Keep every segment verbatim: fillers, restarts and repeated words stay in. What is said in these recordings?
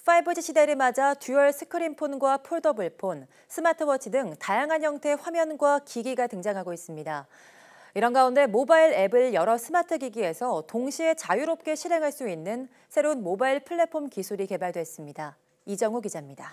파이브지 시대를 맞아 듀얼 스크린폰과 폴더블폰, 스마트워치 등 다양한 형태의 화면과 기기가 등장하고 있습니다. 이런 가운데 모바일 앱을 여러 스마트 기기에서 동시에 자유롭게 실행할 수 있는 새로운 모바일 플랫폼 기술이 개발됐습니다. 이정우 기자입니다.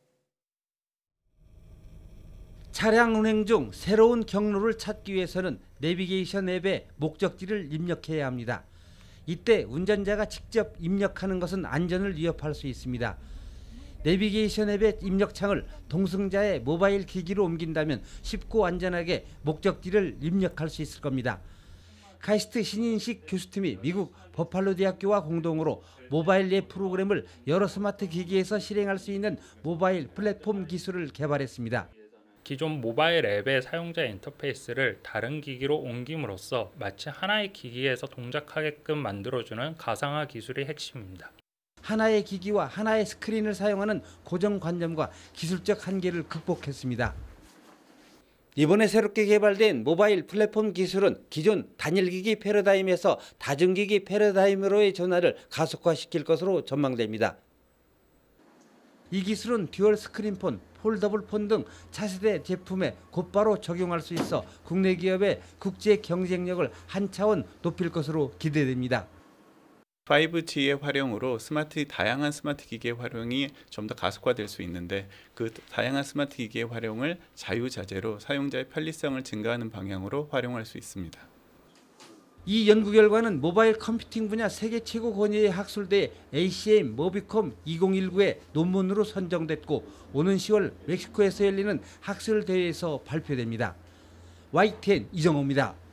차량 운행 중 새로운 경로를 찾기 위해서는 내비게이션 앱에 목적지를 입력해야 합니다. 이때 운전자가 직접 입력하는 것은 안전을 위협할 수 있습니다. 내비게이션 앱의 입력창을 동승자의 모바일 기기로 옮긴다면 쉽고 안전하게 목적지를 입력할 수 있을 겁니다. 카이스트 신인식 교수팀이 미국 버팔로 대학교와 공동으로 모바일 앱 프로그램을 여러 스마트 기기에서 실행할 수 있는 모바일 플랫폼 기술을 개발했습니다. 기존 모바일 앱의 사용자 인터페이스를 다른 기기로 옮김으로써 마치 하나의 기기에서 동작하게끔 만들어주는 가상화 기술이 핵심입니다. 하나의 기기와 하나의 스크린을 사용하는 고정관념과 기술적 한계를 극복했습니다. 이번에 새롭게 개발된 모바일 플랫폼 기술은 기존 단일기기 패러다임에서 다중기기 패러다임으로의 전환을 가속화시킬 것으로 전망됩니다. 이 기술은 듀얼 스크린폰, 폴더블폰 등 차세대 제품에 곧바로 적용할 수 있어 국내 기업의 국제 경쟁력을 한 차원 높일 것으로 기대됩니다. 파이브지의 활용으로 스마트 다양한 스마트 기기의 활용이 좀 더 가속화될 수 있는데 그 다양한 스마트 기기의 활용을 자유자재로 사용자의 편리성을 증가하는 방향으로 활용할 수 있습니다. 이 연구 결과는 모바일 컴퓨팅 분야 세계 최고 권위의 학술대 에이씨엠 모비콤 이천십구의 논문으로 선정됐고 오는 시월 멕시코에서 열리는 학술 대회에서 발표됩니다. 와이티엔 이정호입니다.